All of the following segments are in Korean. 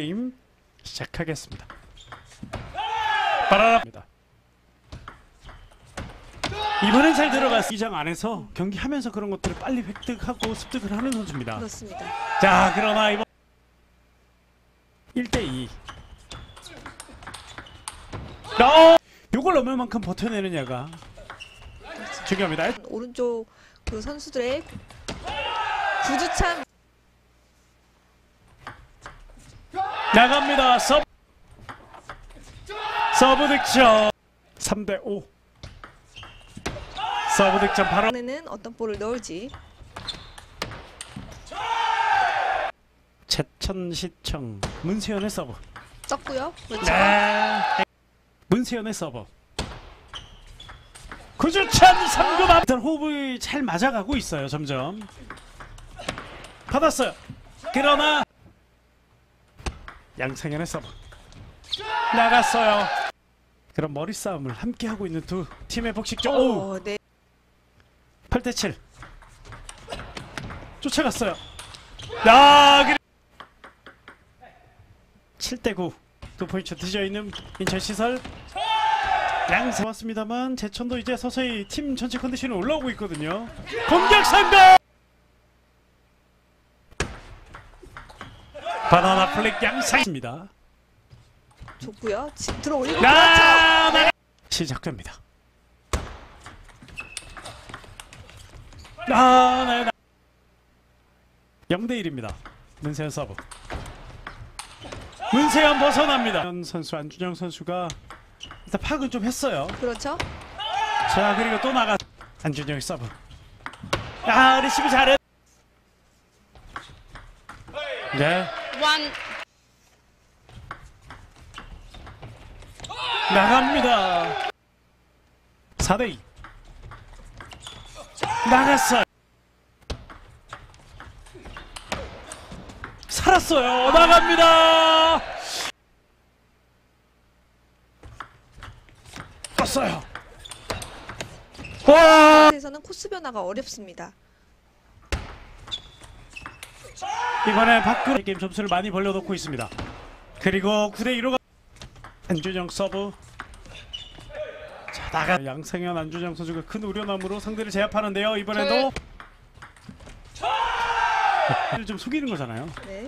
게임 시작하겠습니다. 빠라랍니다. 이번엔 잘 들어갔어. 이장 안에서 경기하면서 그런 것들을 빨리 획득하고 습득을 하는 선수입니다. 그렇습니다. 자, 그러나 이번 1대2 요걸 얼마만큼 버텨내느냐가 중요합니다. 오른쪽 그 선수들의 구주찬 나갑니다. 서브 득점 3대5 서브 득점 바로 이번에는 어떤 볼을 넣을지. 제천시청 문세현의 서브 썼고요. 그렇죠. 네. 문세현의 서브 구주찬 3구 앞 호흡이 잘 맞아가고 있어요. 점점 받았어요. 그러나 양상현의 서브 나갔어요. 그럼 머리 싸움을 함께 하고 있는 두 팀의 복식조. 오, 네. 8대7 쫓아갔어요. 야, 7대9 두 포인트 뒤져있는 인천시설. 양상 왔습니다만 제천도 이제 서서히 팀 전체 컨디션이 올라오고 있거든요. 공격 성공! 바나나 플릭 양상입니다. 좋고요. 들어올리고 그렇죠. 시작됩니다. 네. 0대1입니다. 문세현 서브. 문세현 벗어납니다. 선수 안준영 선수가 일단 파악은 좀 했어요. 그렇죠. 자, 그리고 또 나가 안준영의 서브. 리시브 잘해. 네. 나갑니다. 4대2 나갔어요. 살았어요. 나갑니다. 떴어요. 와! 에서는 코스 변화가 어렵습니다. 이번에 밖으로 게임 점수를 많이 벌려놓고 있습니다. 그리고 9대2로 안준영 서브. 자, 나가 양상현 안준영 선수가 큰 우려남으로 상대를 제압하는데요. 이번에도 좀 속이는 거잖아요. 네.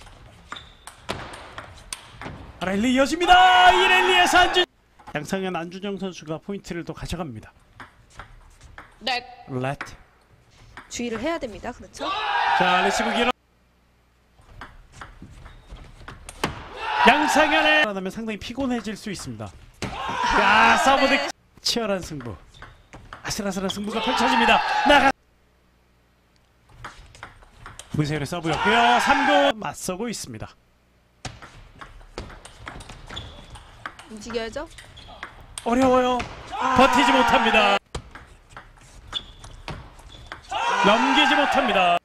랠리 이어집니다. 이 랠리에서 양상현 안준영 선수가 포인트를 또 가져갑니다. 렛. 주의를 해야 됩니다. 그렇죠. 자, 레시브 길어. 양상현의 하면 상당히 피곤해질 수 있습니다. 야, 서브 득 치열한 승부. 아슬아슬한 승부가 펼쳐집니다. 나가. 문세현의 서브였고요. 3구 맞서고 있습니다. 움직여야죠. 어려워요. 버티지 못합니다. 넘기지 못합니다.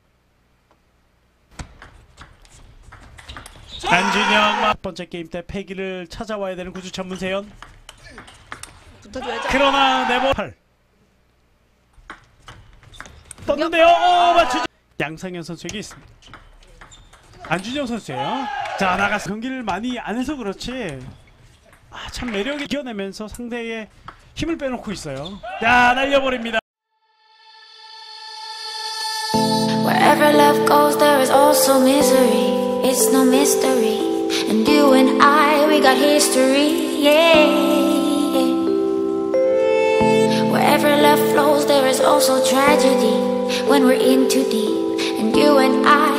안준영 첫 번째 게임 때 패기를 찾아와야 되는 구주찬 문세현. 붙어줘야죠. 그러나 네버 8 떴는데요. 맞추죠. 양상현 선수에게 있습니다. 안준영 선수예요. 자, 나가서 경기를 많이 안 해서 그렇지 참 매력이 이겨내면서 상대의 힘을 빼놓고 있어요. 야, 날려버립니다. Wherever love goes, there is also misery. It's no mystery. And you and I, we got history. Yeah. Wherever love flows, there is also tragedy. When we're in too deep. And you and I